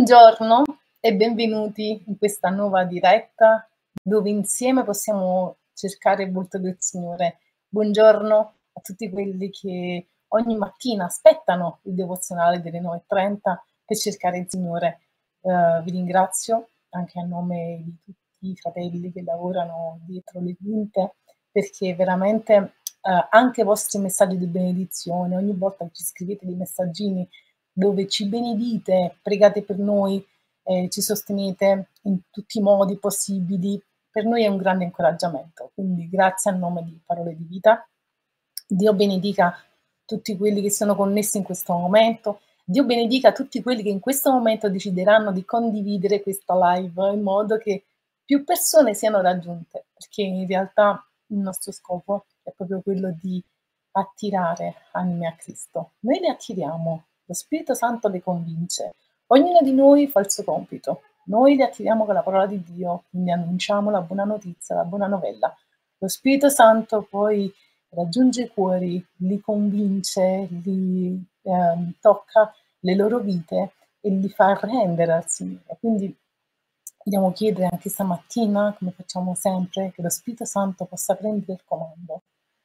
Buongiorno e benvenuti in questa nuova diretta dove insieme possiamo cercare il volto del Signore. Buongiorno a tutti quelli che ogni mattina aspettano il devozionale delle 9:30 per cercare il Signore. Vi ringrazio anche a nome di tutti i fratelli che lavorano dietro le quinte, perché veramente anche i vostri messaggi di benedizione, ogni volta che ci scrivete dei messaggini dove ci benedite, pregate per noi, ci sostenete in tutti i modi possibili, per noi è un grande incoraggiamento. Quindi grazie a nome di Parole di Vita. Dio benedica tutti quelli che sono connessi in questo momento. Dio benedica tutti quelli che in questo momento decideranno di condividere questa live in modo che più persone siano raggiunte, perché in realtà il nostro scopo è proprio quello di attirare anime a Cristo. Noi le attiriamo, lo Spirito Santo le convince. Ognuno di noi fa il suo compito. Noi le attiriamo con la parola di Dio, quindi annunciamo la buona notizia, la buona novella. Lo Spirito Santo poi raggiunge i cuori, li convince, li tocca le loro vite e li fa arrendere al Signore. Quindi dobbiamo chiedere anche stamattina, come facciamo sempre, che lo Spirito Santo possa prendere il comando.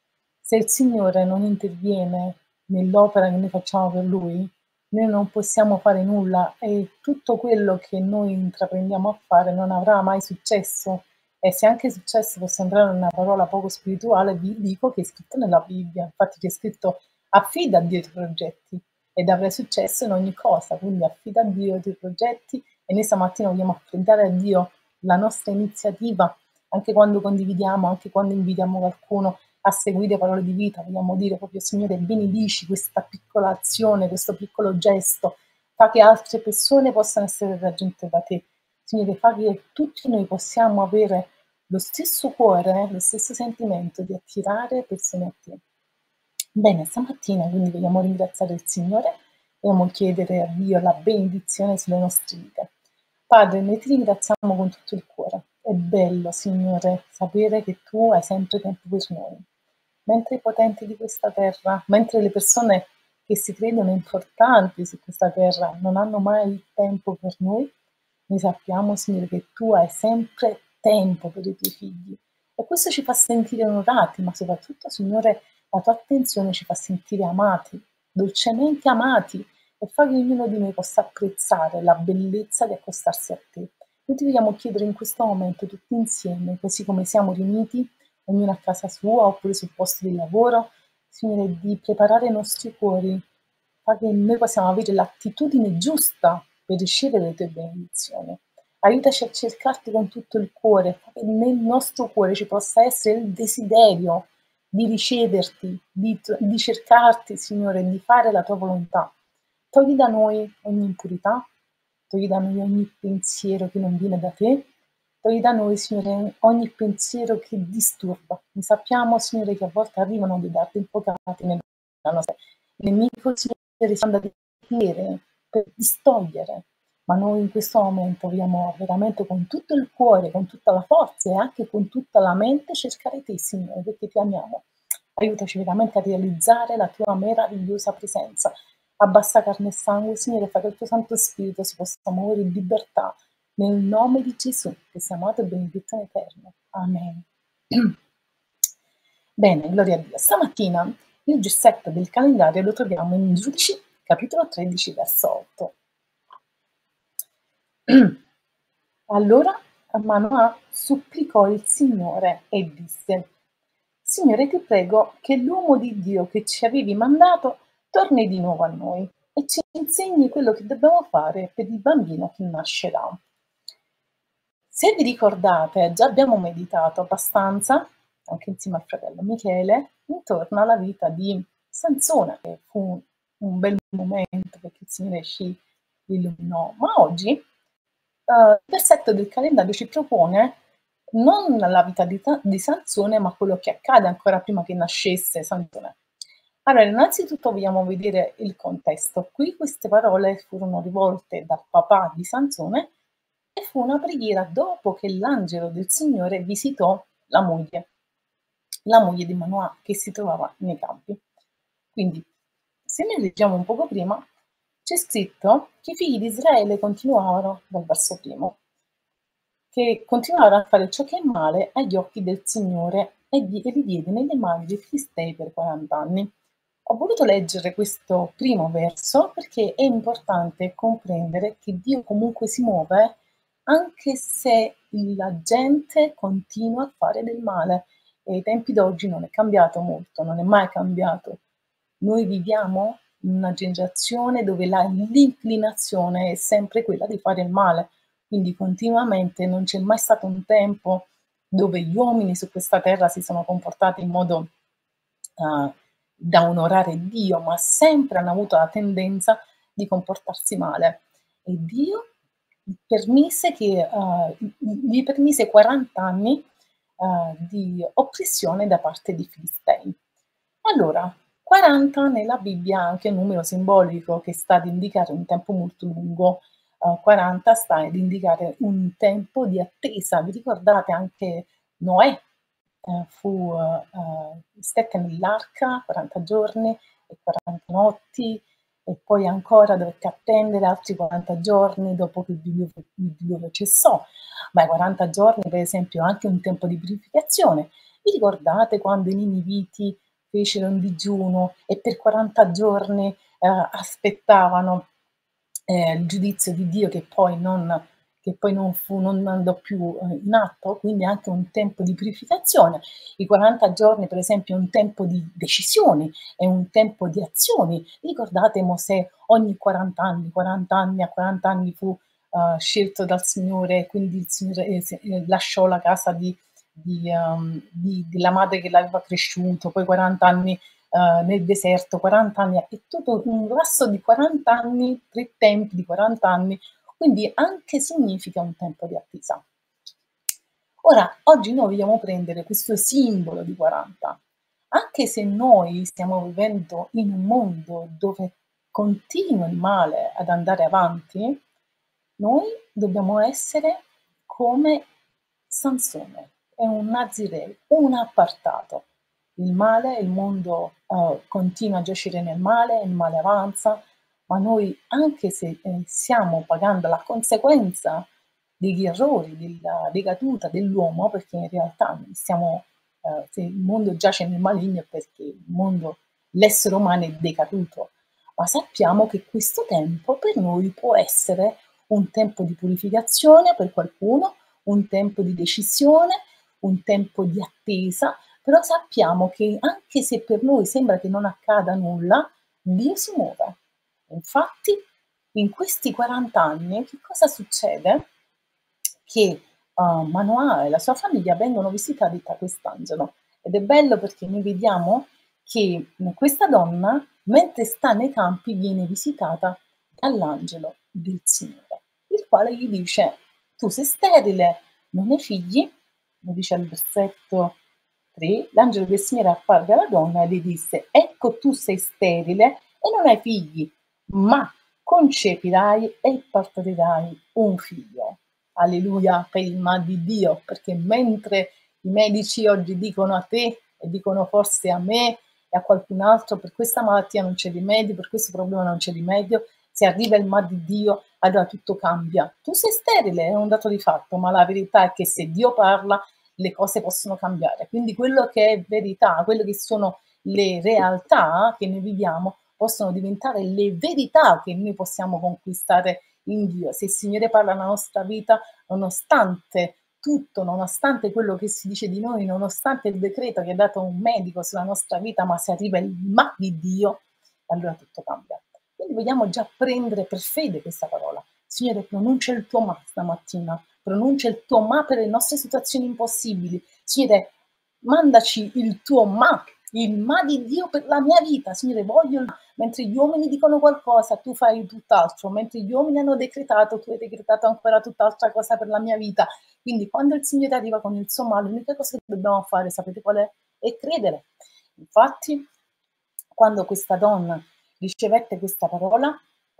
Se il Signore non interviene nell'opera che noi facciamo per Lui, noi non possiamo fare nulla e tutto quello che noi intraprendiamo a fare non avrà mai successo. E se anche successo può sembrare una parola poco spirituale, vi dico che è scritto nella Bibbia. Infatti c'è scritto: affida a Dio i tuoi progetti ed avrai successo in ogni cosa. Quindi affida a Dio i tuoi progetti e noi stamattina vogliamo affidare a Dio la nostra iniziativa, anche quando condividiamo, anche quando invitiamo qualcuno a seguire Parole di Vita. Vogliamo dire proprio: Signore, benedici questa piccola azione, questo piccolo gesto, fa che altre persone possano essere raggiunte da te. Signore, fa che tutti noi possiamo avere lo stesso cuore, lo stesso sentimento di attirare persone a te. Bene, stamattina quindi vogliamo ringraziare il Signore, vogliamo chiedere a Dio la benedizione sulle nostre vite. Padre, noi ti ringraziamo con tutto il cuore. È bello, Signore, sapere che tu hai sempre tempo per noi. Mentre i potenti di questa terra, mentre le persone che si credono importanti su questa terra non hanno mai tempo per noi sappiamo, Signore, che tu hai sempre tempo per i tuoi figli. E questo ci fa sentire onorati, ma soprattutto, Signore, la tua attenzione ci fa sentire amati, dolcemente amati, e fa che ognuno di noi possa apprezzare la bellezza di accostarsi a te. Noi ti vogliamo chiedere in questo momento, tutti insieme, così come siamo riuniti, ognuno a casa sua oppure sul posto di lavoro, Signore, di preparare i nostri cuori, fa che noi possiamo avere l'attitudine giusta per ricevere le tue benedizioni. Aiutaci a cercarti con tutto il cuore, fa che nel nostro cuore ci possa essere il desiderio di riceverti, di cercarti, Signore, di fare la tua volontà. Togli da noi ogni impurità, togli da noi ogni pensiero che non viene da te, togli da noi, Signore, ogni pensiero che disturba. Ne sappiamo, Signore, che a volte arrivano dei dardi infuocati nella nostra vita. Il nemico, Signore, si manda di piede per distogliere, ma noi in questo momento vogliamo veramente con tutto il cuore, con tutta la forza e anche con tutta la mente cercare te, Signore, perché ti amiamo. Aiutaci veramente a realizzare la tua meravigliosa presenza. Abbassa carne e sangue, Signore, fa che il tuo Santo Spirito si possa muovere in libertà nel nome di Gesù, che sia amato e benedetto in eterno. Amen. Bene, gloria a Dio. Stamattina il G7 del calendario lo troviamo in Giudici, capitolo 13, verso 8. Allora Manoah supplicò il Signore e disse: Signore, ti prego che l'uomo di Dio che ci avevi mandato torni di nuovo a noi e ci insegni quello che dobbiamo fare per il bambino che nascerà. Se vi ricordate, già abbiamo meditato abbastanza, anche insieme al fratello Michele, intorno alla vita di Sansone, che fu un bel momento perché il Signore ci illuminò. Ma oggi il versetto del calendario ci propone non la vita di Sansone, ma quello che accade ancora prima che nascesse Sansone. Allora, innanzitutto vogliamo vedere il contesto. Qui queste parole furono rivolte dal papà di Sansone e fu una preghiera dopo che l'angelo del Signore visitò la moglie di Manoah che si trovava nei campi. Quindi, se ne leggiamo un poco prima, c'è scritto che i figli di Israele continuavano, dal verso primo, che continuarono a fare ciò che è male agli occhi del Signore e li diede nelle mani dei Filistei per 40 anni. Ho voluto leggere questo primo verso perché è importante comprendere che Dio comunque si muove anche se la gente continua a fare del male. E ai tempi d'oggi non è cambiato molto, non è mai cambiato. Noi viviamo in una generazione dove l'inclinazione è sempre quella di fare il male, quindi continuamente non c'è mai stato un tempo dove gli uomini su questa terra si sono comportati in modo da onorare Dio, ma sempre hanno avuto la tendenza di comportarsi male. E Dio permise che, gli permise 40 anni di oppressione da parte dei Filistei. Allora, 40 nella Bibbia è anche un numero simbolico che sta ad indicare un tempo molto lungo. 40 sta ad indicare un tempo di attesa. Vi ricordate anche Noè? Stette nell'arca 40 giorni e 40 notti e poi ancora dovette attendere altri 40 giorni dopo che il diluvio cessò. Ma i 40 giorni, per esempio, è anche un tempo di purificazione. Vi ricordate quando i Niniviti fecero un digiuno e per 40 giorni aspettavano il giudizio di Dio che poi non andò più in atto, quindi anche un tempo di purificazione. I 40 giorni, per esempio, è un tempo di decisioni, è un tempo di azioni. Ricordate Mosè, ogni 40 anni, 40 anni, a 40 anni fu scelto dal Signore, quindi il Signore lasciò la casa della madre che l'aveva cresciuto, poi 40 anni nel deserto, 40 anni, è tutto un lasso di 40 anni, 3 tempi di 40 anni, quindi anche significa un tempo di attesa. Ora, oggi noi vogliamo prendere questo simbolo di 40, anche se noi stiamo vivendo in un mondo dove continua il male ad andare avanti, noi dobbiamo essere come Sansone, è un Nazireo, un appartato. Il male, il mondo continua a giacere nel male, il male avanza, ma noi, anche se stiamo pagando la conseguenza degli errori, della decaduta dell'uomo, perché in realtà se il mondo giace nel maligno è perché l'essere umano è decaduto, ma sappiamo che questo tempo per noi può essere un tempo di purificazione per qualcuno, un tempo di decisione, un tempo di attesa, però sappiamo che anche se per noi sembra che non accada nulla, Dio si muove. Infatti, in questi 40 anni, che cosa succede? Che Manoah e la sua famiglia vengono visitati da quest'angelo. Ed è bello perché noi vediamo che questa donna, mentre sta nei campi, viene visitata dall'angelo del Signore, il quale gli dice: tu sei sterile, non hai figli, lo dice al versetto 3, l'angelo del Signore apparve alla donna e gli disse: ecco, tu sei sterile e non hai figli, ma concepirai e partorirai un figlio. Alleluia per il ma di Dio, perché mentre i medici oggi dicono a te e dicono forse a me e a qualcun altro per questa malattia non c'è rimedio, per questo problema non c'è rimedio, se arriva il ma di Dio, allora tutto cambia. Tu sei sterile, è un dato di fatto, ma la verità è che se Dio parla, le cose possono cambiare. Quindi quello che è verità, quello che sono le realtà che noi viviamo, possono diventare le verità che noi possiamo conquistare in Dio. Se il Signore parla nella nostra vita, nonostante tutto, nonostante quello che si dice di noi, nonostante il decreto che ha dato un medico sulla nostra vita, ma se arriva il ma di Dio, allora tutto cambia. Quindi vogliamo già prendere per fede questa parola. Signore, pronuncia il tuo ma stamattina, pronuncia il tuo ma per le nostre situazioni impossibili. Signore, mandaci il tuo ma, il ma di Dio per la mia vita. Signore, voglio il ma. Mentre gli uomini dicono qualcosa, tu fai tutt'altro. Mentre gli uomini hanno decretato, tu hai decretato ancora tutt'altra cosa per la mia vita. Quindi quando il Signore arriva con il suo ma, l'unica cosa che dobbiamo fare, sapete qual è? È credere. Infatti, quando questa donna ricevette questa parola,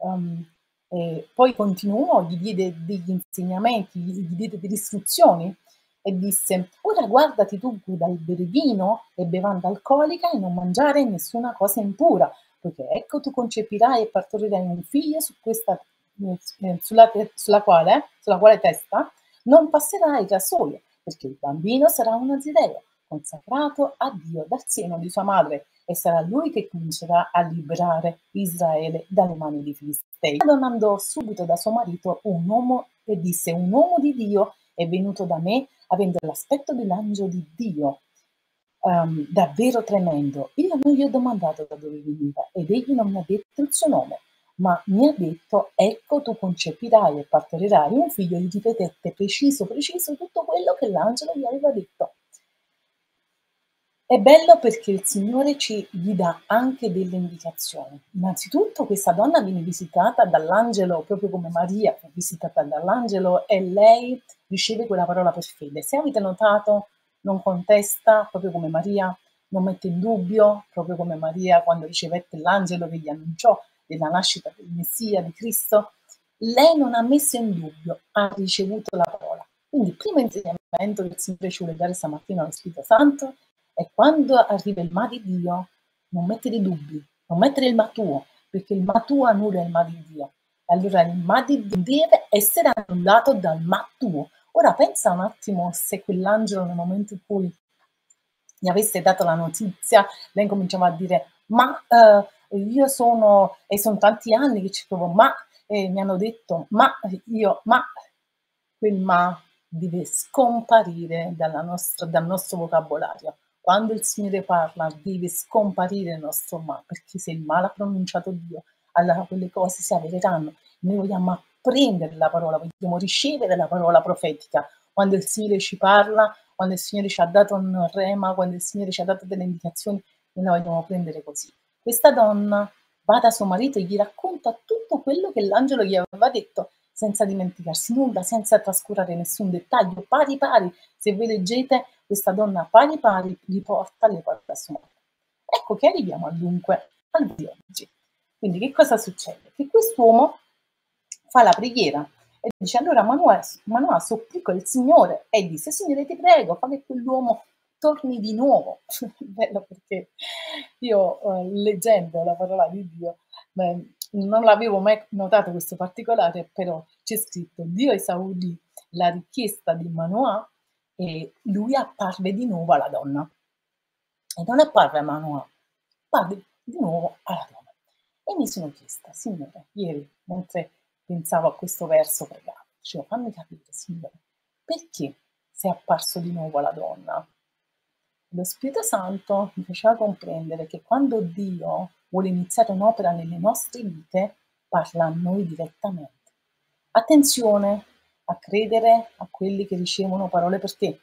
poi continuò, gli diede degli insegnamenti, gli diede delle istruzioni e disse: ora guardati tu dal bere vino e bevanda alcolica e non mangiare nessuna cosa impura, poiché ecco tu concepirai e partorirai un figlio sulla quale testa non passerai da solo, perché il bambino sarà un nazireo, consacrato a Dio dal seno di sua madre, e sarà lui che comincerà a liberare Israele dalle mani dei Filistei. La donna andò subito da suo marito, un uomo, e disse: un uomo di Dio è venuto da me, avendo l'aspetto dell'angelo di Dio. Davvero tremendo. Io non gli ho domandato da dove veniva ed egli non mi ha detto il suo nome, ma mi ha detto: ecco tu concepirai e partorirai un figlio. Gli ripetette preciso tutto quello che l'angelo gli aveva detto. È bello perché il Signore gli dà anche delle indicazioni. Innanzitutto questa donna viene visitata dall'angelo, proprio come Maria fu visitata dall'angelo, e lei riceve quella parola per fede. Se avete notato, non contesta, proprio come Maria, non mette in dubbio, proprio come Maria quando ricevette l'angelo che gli annunciò della nascita del Messia, di Cristo. Lei non ha messo in dubbio, ha ricevuto la parola. Quindi il primo insegnamento che il Signore ci vuole dare stamattina allo Spirito Santo: e quando arriva il ma di Dio, non mettere dubbi, non mettere il ma tuo, perché il ma tuo annulla il ma di Dio. Allora il ma di Dio deve essere annullato dal ma tuo. Ora pensa un attimo se quell'angelo nel momento in cui gli avesse dato la notizia, lei cominciava a dire: ma io sono tanti anni che ci provo, ma mi hanno detto, ma quel ma deve scomparire dal nostro vocabolario. Quando il Signore parla deve scomparire il nostro ma, perché se il ma l'ha pronunciato Dio, allora quelle cose si avvereranno. Noi vogliamo apprendere la parola, vogliamo ricevere la parola profetica. Quando il Signore ci parla, quando il Signore ci ha dato un rema, quando il Signore ci ha dato delle indicazioni, noi la vogliamo prendere così. Questa donna va da suo marito e gli racconta tutto quello che l'angelo gli aveva detto, senza dimenticarsi nulla, senza trascurare nessun dettaglio, pari pari. Se voi leggete, questa donna pari pari gli porta le parole a suo marito. Ecco che arriviamo dunque al di oggi. Quindi che cosa succede? Che quest'uomo fa la preghiera e dice: allora Manoah supplicò il Signore e disse: Signore, ti prego, fa che quell'uomo torni di nuovo. Bello, perché io leggendo la parola di Dio non l'avevo mai notato questo particolare, però c'è scritto: Dio esaudì la richiesta di Manoah e lui apparve di nuovo alla donna. E non apparve a Manoah, apparve di nuovo alla donna. E mi sono chiesta: Signore, ieri mentre pensavo a questo verso pregavo, dicevo: fammi capire, Signore, perché sei apparso di nuovo alla donna? Lo Spirito Santo mi faceva comprendere che quando Dio vuole iniziare un'opera nelle nostre vite, parla a noi direttamente. Attenzione a credere a quelli che ricevono parole per te.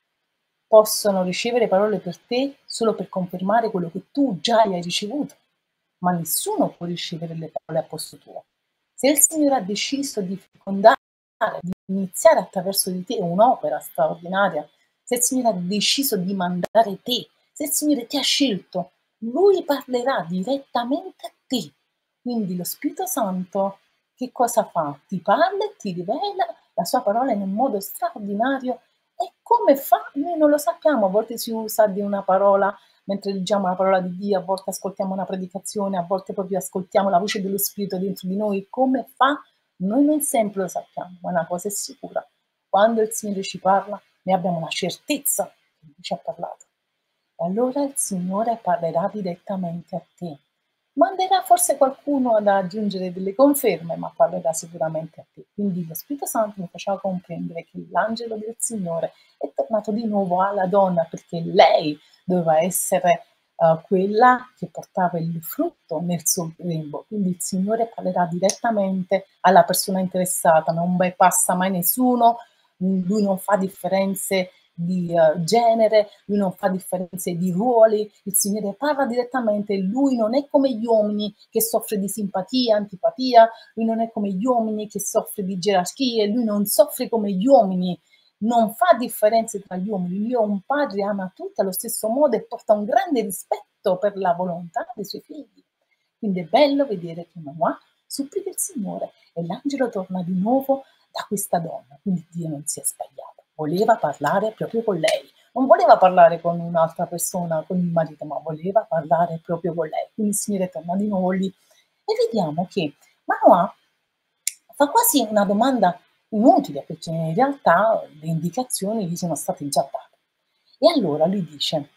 Possono ricevere parole per te solo per confermare quello che tu già hai ricevuto, ma nessuno può ricevere le parole a posto tuo. Se il Signore ha deciso di fecondare, di iniziare attraverso di te un'opera straordinaria, se il Signore ha deciso di mandare te, se il Signore ti ha scelto, Lui parlerà direttamente a te. Quindi lo Spirito Santo che cosa fa? Ti parla e ti rivela la sua parola in un modo straordinario. E come fa? Noi non lo sappiamo, a volte si usa di una parola mentre leggiamo la parola di Dio, a volte ascoltiamo una predicazione, a volte proprio ascoltiamo la voce dello Spirito dentro di noi. Come fa? Noi non sempre lo sappiamo, ma una cosa è sicura: quando il Signore ci parla, noi abbiamo la certezza che Lui ci ha parlato. E allora il Signore parlerà direttamente a te. Manderà forse qualcuno ad aggiungere delle conferme, ma parlerà sicuramente a te. Quindi lo Spirito Santo mi faceva comprendere che l'angelo del Signore è tornato di nuovo alla donna, perché lei doveva essere quella che portava il frutto nel suo grembo. Quindi il Signore parlerà direttamente alla persona interessata, non bypassa mai nessuno, Lui non fa differenze di genere, Lui non fa differenze di ruoli, il Signore parla direttamente. Lui non è come gli uomini che soffre di simpatia, antipatia, Lui non è come gli uomini che soffre di gerarchie, Lui non soffre come gli uomini, non fa differenze tra gli uomini. Lui è un padre, ama tutti allo stesso modo e porta un grande rispetto per la volontà dei suoi figli. Quindi è bello vedere che Manoah supplica il Signore e l'angelo torna di nuovo da questa donna. Quindi Dio non si è sbagliato, voleva parlare proprio con lei, non voleva parlare con un'altra persona, con il marito, ma voleva parlare proprio con lei. Quindi il Signore torna di nuovo lì e vediamo che Manoah fa quasi una domanda inutile, perché in realtà le indicazioni gli sono state già date. E allora lui dice,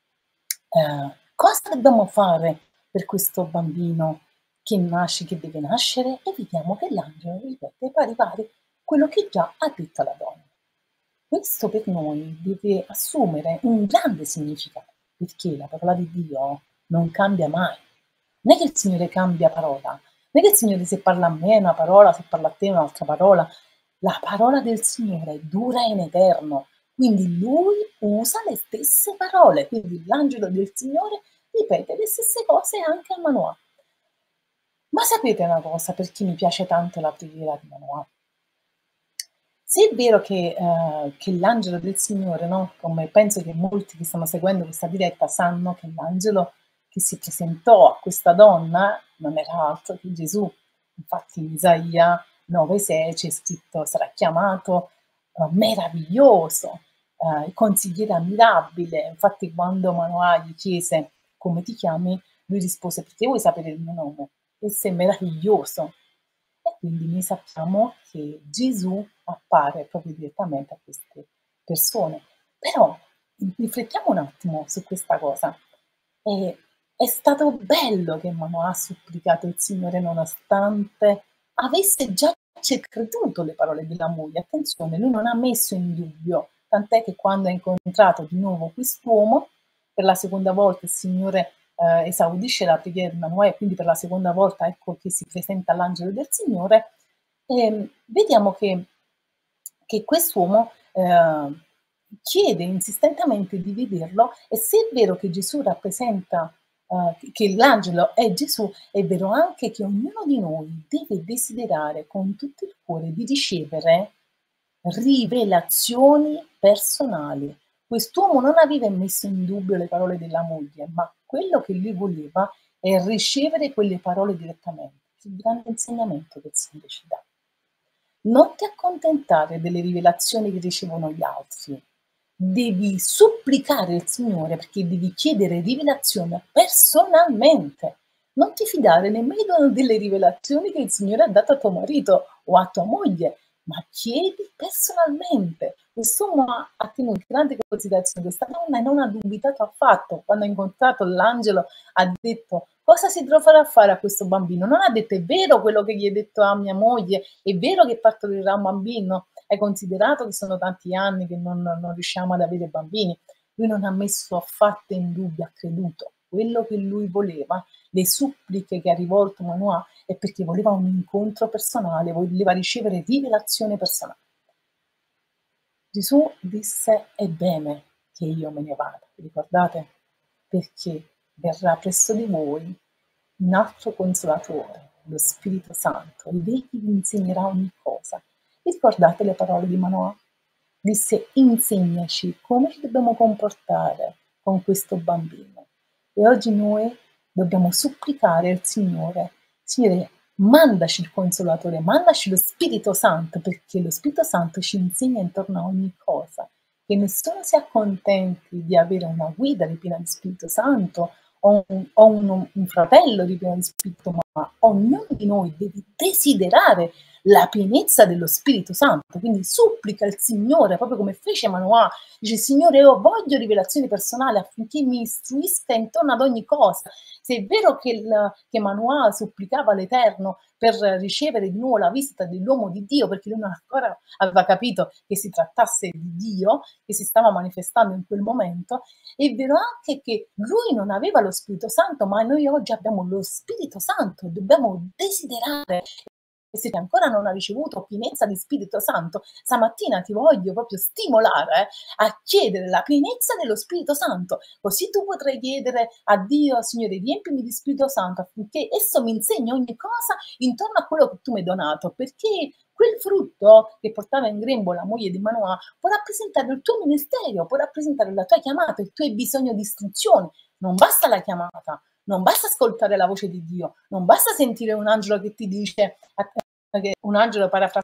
cosa dobbiamo fare per questo bambino che nasce, che deve nascere? E vediamo che l'angelo ripete pari pari quello che già ha detto la donna. Questo per noi deve assumere un grande significato, perché la parola di Dio non cambia mai. Non è che il Signore cambia parola, non è che il Signore se parla a me una parola, se parla a te un'altra parola. La parola del Signore dura in eterno, quindi Lui usa le stesse parole, quindi l'angelo del Signore ripete le stesse cose anche a Manoah. Ma sapete una cosa, per chi mi piace tanto la preghiera di Manoah? Se è vero che l'angelo del Signore, no? Come penso che molti che stanno seguendo questa diretta sanno che l'angelo che si presentò a questa donna non era altro che Gesù. Infatti in Isaia 9,6 c'è scritto sarà chiamato meraviglioso, il consigliere ammirabile. Infatti quando Manoah gli chiese come ti chiami, lui rispose perché vuoi sapere il mio nome? Esso è meraviglioso. E quindi noi sappiamo che Gesù appare proprio direttamente a queste persone. Però riflettiamo un attimo su questa cosa. È stato bello che Manoah ha supplicato il Signore nonostante avesse già creduto le parole della moglie. Attenzione, lui non ha messo in dubbio, tant'è che quando ha incontrato di nuovo quest'uomo, per la seconda volta il Signore esaudisce la preghiera di Manoah e quindi per la seconda volta ecco che si presenta l'angelo del Signore e vediamo che quest'uomo chiede insistentemente di vederlo e se è vero che Gesù rappresenta, che l'angelo è Gesù, è vero anche che ognuno di noi deve desiderare con tutto il cuore di ricevere rivelazioni personali. Quest'uomo non aveva messo in dubbio le parole della moglie, ma quello che lui voleva è ricevere quelle parole direttamente. Il grande insegnamento che il Signore ci dà. Non ti accontentare delle rivelazioni che ricevono gli altri, devi supplicare il Signore perché devi chiedere rivelazione personalmente. Non ti fidare nemmeno delle rivelazioni che il Signore ha dato a tuo marito o a tua moglie, ma chiedi personalmente. Quest'uomo ha tenuto grande considerazione questa donna e non ha dubitato affatto. Quando ha incontrato l'angelo ha detto cosa si troverà a fare a questo bambino? Non ha detto è vero quello che gli hai detto a mia moglie, è vero che partorirà un bambino? Hai considerato che sono tanti anni che non riusciamo ad avere bambini? Lui non ha messo affatto in dubbio, ha creduto. Quello che lui voleva, le suppliche che ha rivolto Manoah è perché voleva un incontro personale, voleva ricevere rivelazione personale. Gesù disse è bene che io me ne vada, ricordate? Perché verrà presso di voi un altro consolatore, lo Spirito Santo, e egli vi insegnerà ogni cosa. Vi ricordate le parole di Manoah? Disse insegnaci come ci dobbiamo comportare con questo bambino. E oggi noi dobbiamo supplicare al Signore, Signore, mandaci il Consolatore, mandaci lo Spirito Santo, perché lo Spirito Santo ci insegna intorno a ogni cosa, che nessuno sia contenti di avere una guida ripiena di Spirito Santo o un fratello ripieno di Spirito, ma ognuno di noi deve desiderare la pienezza dello Spirito Santo, quindi supplica il Signore, proprio come fece Manoah, dice Signore io voglio rivelazioni personali affinché mi istruisca intorno ad ogni cosa. Se è vero che Manoah supplicava l'Eterno per ricevere di nuovo la visita dell'uomo di Dio, perché lui non ancora aveva capito che si trattasse di Dio, che si stava manifestando in quel momento, è vero anche che lui non aveva lo Spirito Santo, ma noi oggi abbiamo lo Spirito Santo, dobbiamo desiderare. E se ancora non hai ricevuto pienezza di Spirito Santo, stamattina ti voglio proprio stimolare a chiedere la pienezza dello Spirito Santo, così tu potrai chiedere a Dio, Signore, riempimi di Spirito Santo affinché esso mi insegni ogni cosa intorno a quello che tu mi hai donato, perché quel frutto che portava in grembo la moglie di Manoah può rappresentare il tuo ministero, può rappresentare la tua chiamata, il tuo hai bisogno di istruzione. Non basta la chiamata, non basta ascoltare la voce di Dio, non basta sentire un angelo che ti dice, un angelo parafrasando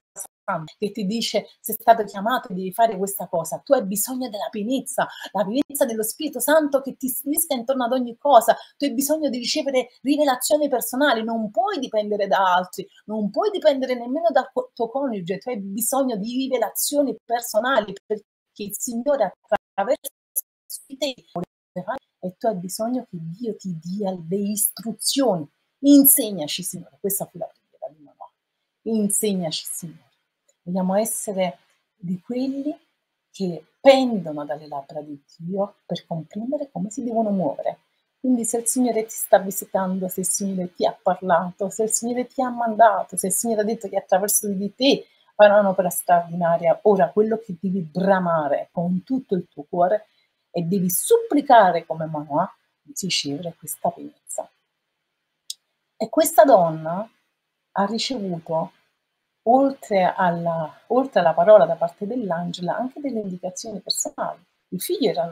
Santo che ti dice: sei stato chiamato e devi fare questa cosa. Tu hai bisogno della pienezza, la pienezza dello Spirito Santo che ti strisca intorno ad ogni cosa. Tu hai bisogno di ricevere rivelazioni personali, non puoi dipendere da altri, non puoi dipendere nemmeno dal tuo coniuge, tu hai bisogno di rivelazioni personali perché il Signore attraverso di te e tu hai bisogno che Dio ti dia delle istruzioni. Insegnaci, Signore. Questa fu la preghiera di Manoah. Insegnaci, Signore. Vogliamo essere di quelli che pendono dalle labbra di Dio per comprendere come si devono muovere. Quindi se il Signore ti sta visitando, se il Signore ti ha parlato, se il Signore ti ha mandato, se il Signore ha detto che attraverso di te farà un'opera straordinaria, ora quello che devi bramare con tutto il tuo cuore e devi supplicare come Manoah di ricevere questa pienezza. E questa donna ha ricevuto, oltre alla parola da parte dell'angelo, anche delle indicazioni personali. Il figlio era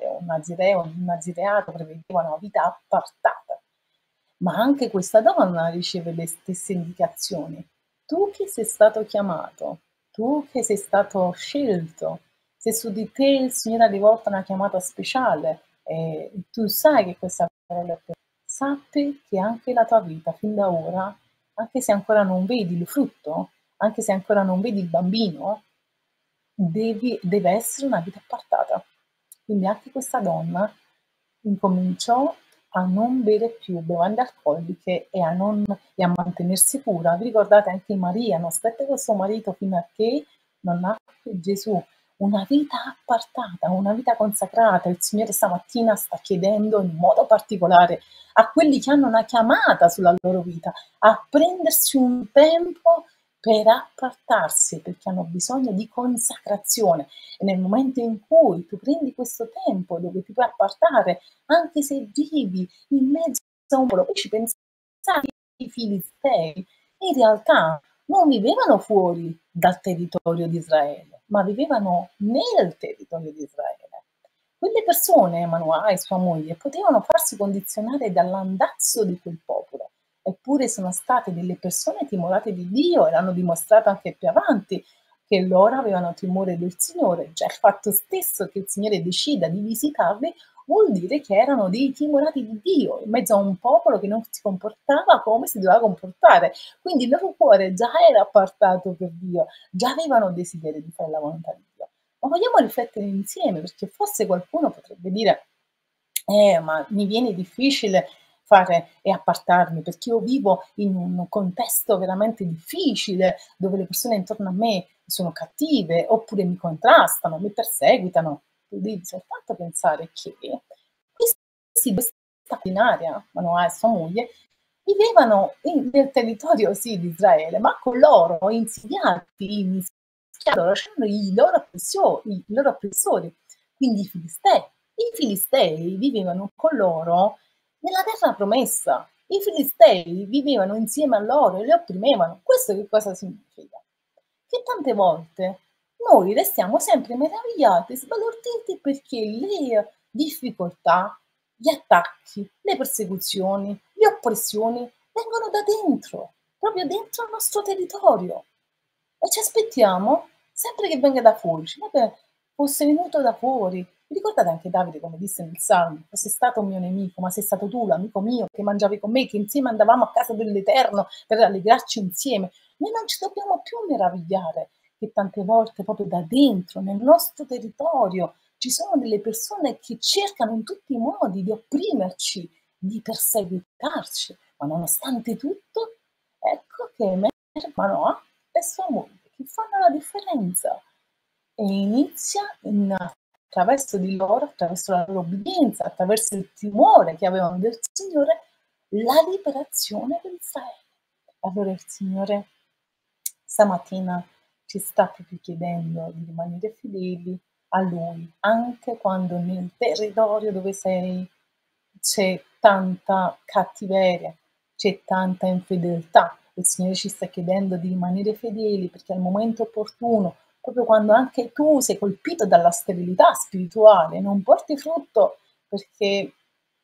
un nazireato prevedeva una vita appartata, ma anche questa donna riceve le stesse indicazioni. Tu che sei stato chiamato, tu che sei stato scelto, se su di te il Signore ha rivolto una chiamata speciale, tu sai che questa parola è per te. Sappi che anche la tua vita, fin da ora, anche se ancora non vedi il frutto, anche se ancora non vedi il bambino, deve essere una vita appartata. Quindi anche questa donna incominciò a non bere più bevande alcoliche e a mantenersi pura. Vi ricordate anche Maria, non stette con suo marito fino a che non nacque Gesù. Una vita appartata, una vita consacrata. Il Signore stamattina sta chiedendo in modo particolare a quelli che hanno una chiamata sulla loro vita a prendersi un tempo per appartarsi, perché hanno bisogno di consacrazione. E nel momento in cui tu prendi questo tempo dove ti puoi appartare, anche se vivi in mezzo a un popolo, poi ci pensate i filistei, in realtà non vivevano fuori dal territorio di Israele, ma vivevano nel territorio di Israele. Quelle persone, Manoah e sua moglie, potevano farsi condizionare dall'andazzo di quel popolo, eppure sono state delle persone timorate di Dio e l'hanno dimostrato anche più avanti, che loro avevano timore del Signore. Già il fatto stesso che il Signore decida di visitarli vuol dire che erano dei timorati di Dio, in mezzo a un popolo che non si comportava come si doveva comportare. Quindi il loro cuore già era appartato per Dio, già avevano desiderio di fare la volontà di Dio. Ma vogliamo riflettere insieme, perché forse qualcuno potrebbe dire, ma mi viene difficile fare e appartarmi, perché io vivo in un contesto veramente difficile, dove le persone intorno a me sono cattive, oppure mi contrastano, mi perseguitano. Tu devi soltanto pensare che questa binaria, Manoah e sua moglie, vivevano nel territorio sì di Israele, ma con loro insidiati, mischiati, lasciando i loro oppressori, quindi i Filistei. I Filistei vivevano con loro nella terra promessa. I Filistei vivevano insieme a loro e li opprimevano. Questo che cosa significa? Che tante volte noi restiamo sempre meravigliati, sbalorditi perché le difficoltà, gli attacchi, le persecuzioni, le oppressioni vengono da dentro, proprio dentro il nostro territorio. E ci aspettiamo sempre che venga da fuori. Dice, vabbè, fosse venuto da fuori. Vi ricordate anche Davide come disse nel Salmo, fosse stato un mio nemico, ma sei stato tu, l'amico mio, che mangiavi con me, che insieme andavamo a casa dell'Eterno per allegrarci insieme. Noi non ci dobbiamo più meravigliare che tante volte proprio da dentro, nel nostro territorio, ci sono delle persone che cercano in tutti i modi di opprimerci, di perseguitarci, ma nonostante tutto, ecco che emerge Manoah e sua moglie, che fanno la differenza e inizia attraverso di loro, attraverso la loro obbedienza, attraverso il timore che avevano del Signore, la liberazione dell'Israele. Allora il Signore stamattina ci sta proprio chiedendo di rimanere fedeli a Lui, anche quando nel territorio dove sei c'è tanta cattiveria, c'è tanta infedeltà. Il Signore ci sta chiedendo di rimanere fedeli perché al momento opportuno, proprio quando anche tu sei colpito dalla sterilità spirituale, non porti frutto perché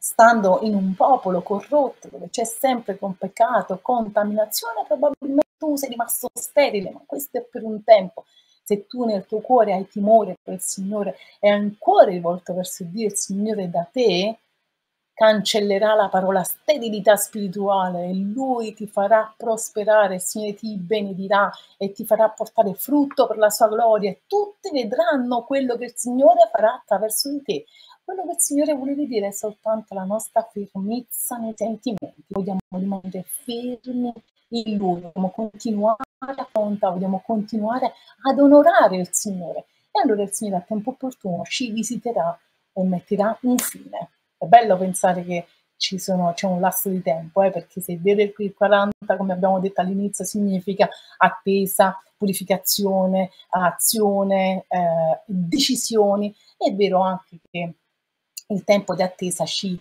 stando in un popolo corrotto, dove c'è sempre con peccato, contaminazione, probabilmente tu sei rimasto sterile, ma questo è per un tempo. Se tu nel tuo cuore hai timore per il Signore e hai un cuore rivolto verso Dio, il Signore da te cancellerà la parola sterilità spirituale e Lui ti farà prosperare, il Signore ti benedirà e ti farà portare frutto per la sua gloria e tutti vedranno quello che il Signore farà attraverso di te. Quello che il Signore vuole vedere è soltanto la nostra fermezza nei sentimenti. Vogliamo rimanere fermi in Lui, vogliamo continuare a contare, vogliamo continuare ad onorare il Signore. E allora il Signore a tempo opportuno ci visiterà e metterà un fine. È bello pensare che c'è un lasso di tempo, perché se vede qui 40, come abbiamo detto all'inizio, significa attesa, purificazione, azione, decisioni. È vero anche che il tempo di attesa ci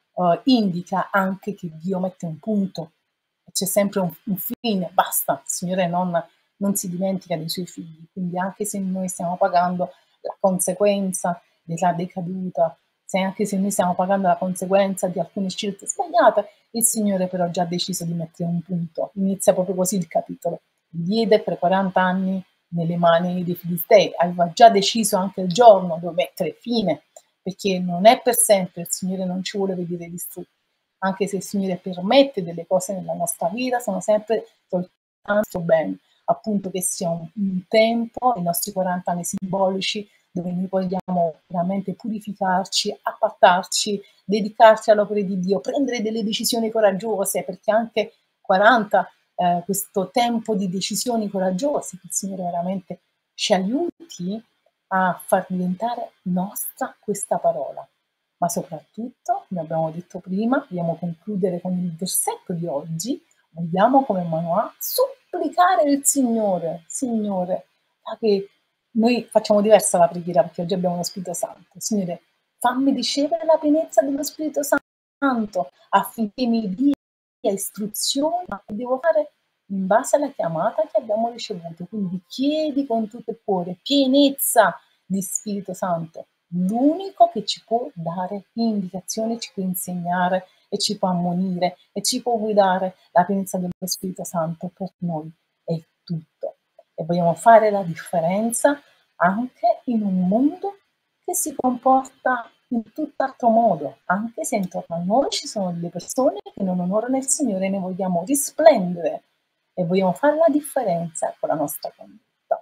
indica anche che Dio mette un punto, c'è sempre un fine, basta, il Signore non si dimentica dei suoi figli, quindi anche se noi stiamo pagando la conseguenza della decaduta, anche se noi stiamo pagando la conseguenza di alcune scelte sbagliate, il Signore però ha già deciso di mettere un punto. Inizia proprio così il capitolo. Diede per 40 anni nelle mani dei Filistei, aveva già deciso anche il giorno dove mettere fine, perché non è per sempre, il Signore non ci vuole vedere distrutti. Anche se il Signore permette delle cose nella nostra vita, sono sempre soltanto bene, appunto che sia un tempo, i nostri 40 anni simbolici, dove noi vogliamo veramente purificarci, appartarci, dedicarci all'opera di Dio, prendere delle decisioni coraggiose, perché anche 40, questo tempo di decisioni coraggiose, che il Signore veramente ci aiuti a far diventare nostra questa parola. Ma soprattutto, come abbiamo detto prima, vogliamo concludere con il versetto di oggi, vogliamo come Manoah supplicare il Signore, Signore, che noi facciamo diversa la preghiera perché oggi abbiamo lo Spirito Santo. Signore, fammi ricevere la pienezza dello Spirito Santo affinché mi dia istruzioni che devo fare in base alla chiamata che abbiamo ricevuto. Quindi chiedi con tutto il cuore pienezza di Spirito Santo, l'unico che ci può dare indicazioni, ci può insegnare e ci può ammonire e ci può guidare. La pienezza dello Spirito Santo per noi è tutto. E vogliamo fare la differenza anche in un mondo che si comporta in tutt'altro modo, anche se intorno a noi ci sono delle persone che non onorano il Signore, ne vogliamo risplendere e vogliamo fare la differenza con la nostra condotta.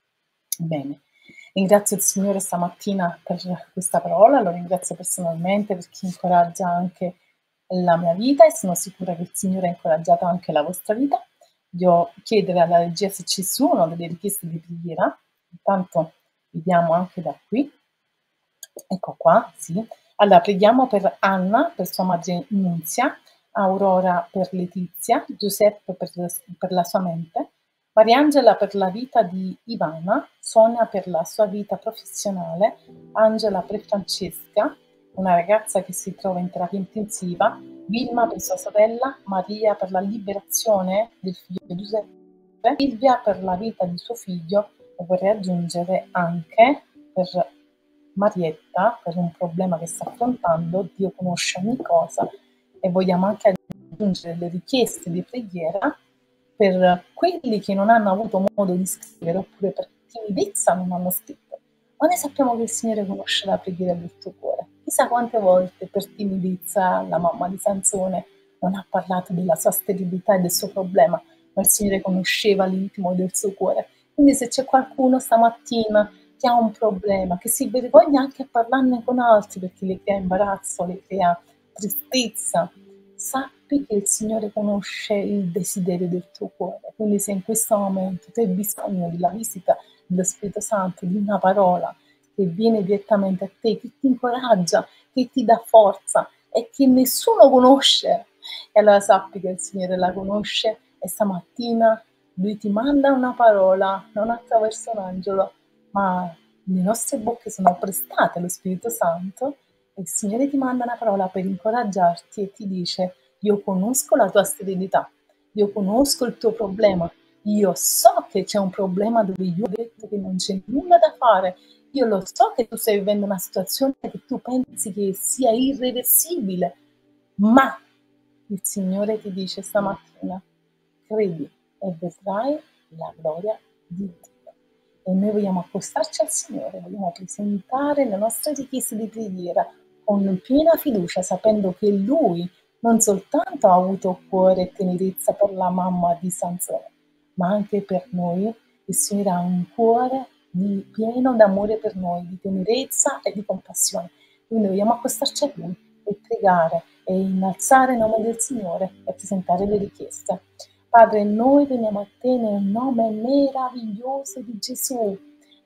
Bene, ringrazio il Signore stamattina per questa parola, lo ringrazio personalmente perché incoraggia anche la mia vita e sono sicura che il Signore ha incoraggiato anche la vostra vita. Io chiedere alla regia se ci sono delle richieste di preghiera, intanto vediamo anche da qui. Ecco qua, sì. Allora, preghiamo per Anna, per sua madre Nunzia, Aurora per Letizia, Giuseppe per la sua mente, Mariangela per la vita di Ivana, Sonia per la sua vita professionale, Angela per Francesca, una ragazza che si trova in terapia intensiva, Vilma per sua sorella, Maria per la liberazione del figlio Giuseppe, Silvia per la vita di suo figlio e vorrei aggiungere anche per Marietta per un problema che sta affrontando. Dio conosce ogni cosa e vogliamo anche aggiungere le richieste di preghiera per quelli che non hanno avuto modo di scrivere oppure per timidezza non hanno scritto. Ma noi sappiamo che il Signore conosce la preghiera del tuo cuore. Chissà quante volte per timidezza la mamma di Sansone non ha parlato della sua sterilità e del suo problema, ma il Signore conosceva l'intimo del suo cuore. Quindi se c'è qualcuno stamattina che ha un problema, che si vergogna anche a parlarne con altri perché le crea imbarazzo, le crea tristezza, sappi che il Signore conosce il desiderio del tuo cuore. Quindi se in questo momento tu hai bisogno della visita dello Spirito Santo, di una parola che viene direttamente a te, che ti incoraggia, che ti dà forza e che nessuno conosce, e allora sappi che il Signore la conosce e stamattina Lui ti manda una parola, non attraverso un angelo, ma le nostre bocche sono prestate allo Spirito Santo e il Signore ti manda una parola per incoraggiarti e ti dice: io conosco la tua sterilità, io conosco il tuo problema, io so che c'è un problema dove io ho detto che non c'è nulla da fare, Io lo so che tu stai vivendo una situazione che tu pensi che sia irreversibile, ma il Signore ti dice stamattina, credi e vedrai la gloria di Dio. E noi vogliamo accostarci al Signore, vogliamo presentare le nostre richieste di preghiera con piena fiducia, sapendo che Lui non soltanto ha avuto cuore e tenerezza per la mamma di Sansone, ma anche per noi. Il Signore ha un cuore pieno d'amore per noi, di tenerezza e di compassione. Quindi vogliamo accostarci a Lui e pregare e innalzare il nome del Signore e presentare le richieste. Padre, noi veniamo a te nel nome meraviglioso di Gesù,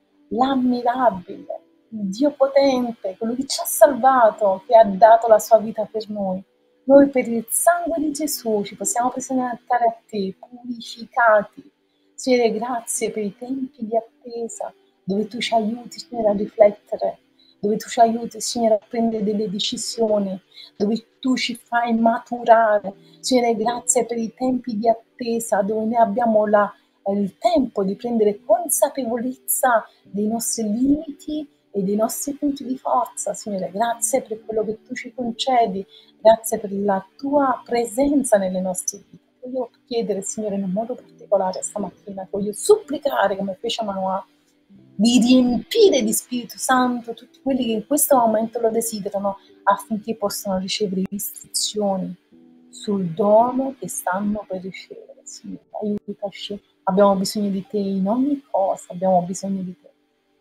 l'ammirabile, il Dio potente, quello che ci ha salvato, che ha dato la sua vita per noi. Noi per il sangue di Gesù ci possiamo presentare a te, purificati. Signore, grazie per i tempi di attesa, dove tu ci aiuti, Signore, a riflettere, dove tu ci aiuti, Signore, a prendere delle decisioni, dove tu ci fai maturare. Signore, grazie per i tempi di attesa, dove noi abbiamo il tempo di prendere consapevolezza dei nostri limiti e dei nostri punti di forza. Signore, grazie per quello che tu ci concedi, grazie per la tua presenza nelle nostre vite. Voglio chiedere, Signore, in un modo particolare stamattina, voglio supplicare, come fece Manoah, di riempire di Spirito Santo tutti quelli che in questo momento lo desiderano, affinché possano ricevere istruzioni sul dono che stanno per ricevere. Signore, aiutaci, abbiamo bisogno di te in ogni cosa, abbiamo bisogno di te.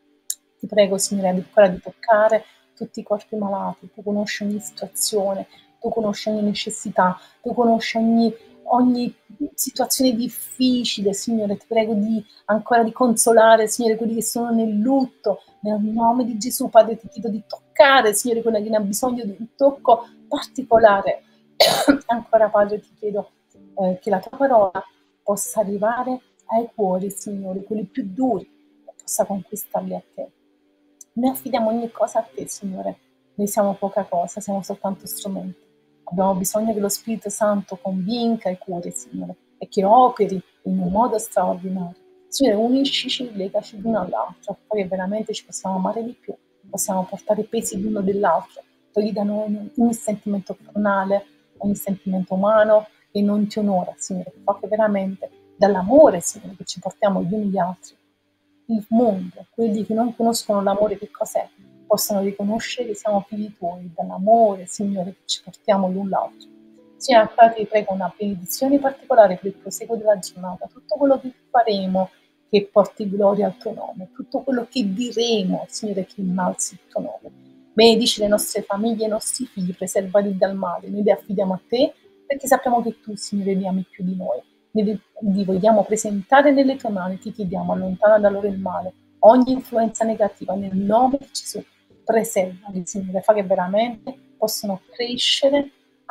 Ti prego, Signore, ancora di toccare tutti i corpi malati. Tu conosci ogni situazione, tu conosci ogni necessità, tu conosci ogni situazione difficile. Signore, ti prego ancora di consolare, Signore, quelli che sono nel lutto. Nel nome di Gesù, Padre, ti chiedo di toccare, Signore, quella che ne ha bisogno di un tocco particolare. Ancora, Padre, ti chiedo che la tua parola possa arrivare ai cuori, Signore, quelli più duri, e possa conquistarli a te. Noi affidiamo ogni cosa a te, Signore. Noi siamo poca cosa, siamo soltanto strumenti. Abbiamo bisogno che lo Spirito Santo convinca i cuori, Signore, e che operi in un modo straordinario. Signore, uniscici, legaci l'uno all'altro, poi veramente ci possiamo amare di più, possiamo portare i pesi l'uno dell'altro. Togli da noi ogni sentimento carnale, ogni sentimento umano che non ti onora, Signore, fa che veramente dall'amore, Signore, che ci portiamo gli uni gli altri, il mondo, quelli che non conoscono l'amore che cos'è, possano riconoscere che siamo figli tuoi, dall'amore, Signore, che ci portiamo l'un l'altro. Signore, ancora ti prego una benedizione particolare per il proseguo della giornata, tutto quello che faremo che porti gloria al tuo nome, tutto quello che diremo, Signore, che innalzi il tuo nome. Benedici le nostre famiglie e i nostri figli, preservali dal male, noi li affidiamo a te, perché sappiamo che tu, Signore, li ami più di noi. Li vogliamo presentare nelle tue mani, ti chiediamo, allontana da loro il male, ogni influenza negativa, nel nome di Gesù, preservali, Signore, fa che veramente possano crescere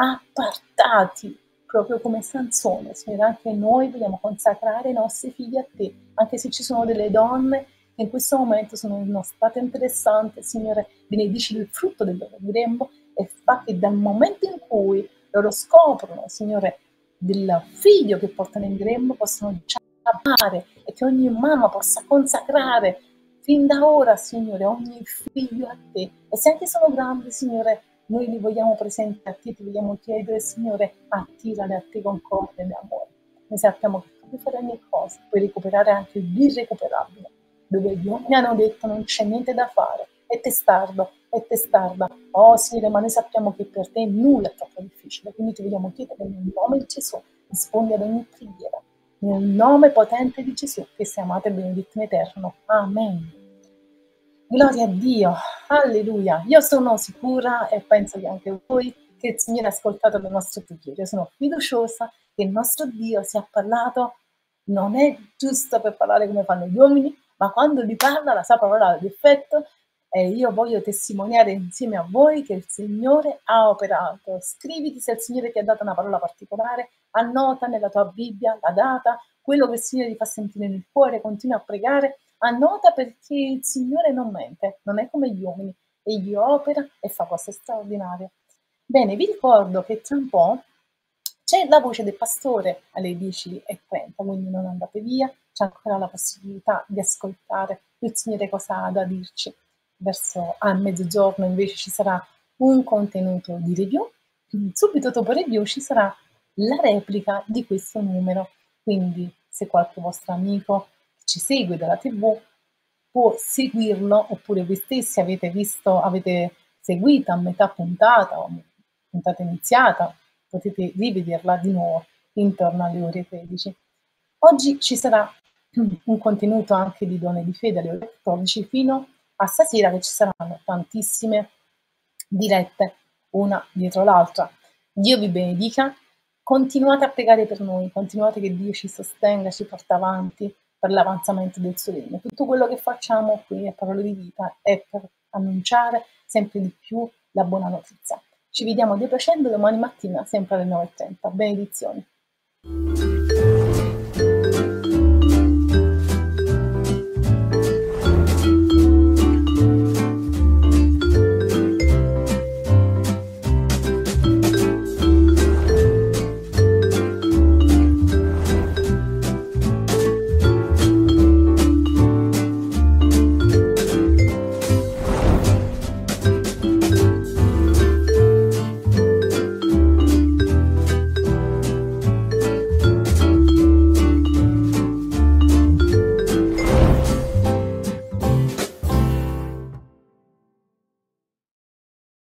appartati, proprio come Sansone. Signore, anche noi vogliamo consacrare i nostri figli a te, anche se ci sono delle donne che in questo momento sono in uno stato interessante, Signore, benedici il frutto del loro grembo e fa che dal momento in cui loro scoprono, Signore, del figlio che portano in grembo, possano già amare e che ogni mamma possa consacrare fin da ora, Signore, ogni figlio a te. E se anche sono grandi, Signore, noi li vogliamo presentare a te, ti vogliamo chiedere, Signore, attirali a te con corde e amore. Noi sappiamo che tu puoi fare ogni cosa, puoi recuperare anche l'irrecuperabile, dove gli uomini hanno detto non c'è niente da fare, è testardo, è testarda. Oh Signore, ma noi sappiamo che per te nulla è troppo difficile, quindi ti vogliamo chiedere nel nome di Gesù, rispondi ad ogni preghiera, nel nome potente di Gesù, che sei amato e benedetto in eterno. Amen. Gloria a Dio, alleluia. Io sono sicura e penso che anche voi che il Signore ha ascoltato le nostre preghiere. Sono fiduciosa che il nostro Dio, se ha parlato, non è giusto per parlare come fanno gli uomini, ma quando gli parla la sua parola ha l'effetto, e io voglio testimoniare insieme a voi che il Signore ha operato. Scriviti se il Signore ti ha dato una parola particolare, annota nella tua Bibbia la data, quello che il Signore ti fa sentire nel cuore, continua a pregare, annota, perché il Signore non mente, non è come gli uomini, egli opera e fa cose straordinarie. Bene, vi ricordo che tra un po' c'è la voce del pastore alle 10:30, quindi non andate via, c'è ancora la possibilità di ascoltare il Signore cosa ha da dirci. verso a mezzogiorno invece ci sarà un contenuto di review. Subito dopo il review ci sarà la replica di questo numero, quindi se qualche vostro amico che ci segue dalla TV può seguirlo, oppure voi stessi avete seguito a metà puntata o puntata iniziata, potete rivederla di nuovo intorno alle ore 13. Oggi ci sarà un contenuto anche di Donne di Fede alle ore 14 fino a stasera, che ci saranno tantissime dirette una dietro l'altra. Dio vi benedica, continuate a pregare per noi, continuate che Dio ci sostenga, ci porta avanti per l'avanzamento del suo regno. Tutto quello che facciamo qui a Parole di Vita è per annunciare sempre di più la buona notizia. Ci vediamo Dio piacendo domani mattina sempre alle 9:30. Benedizioni.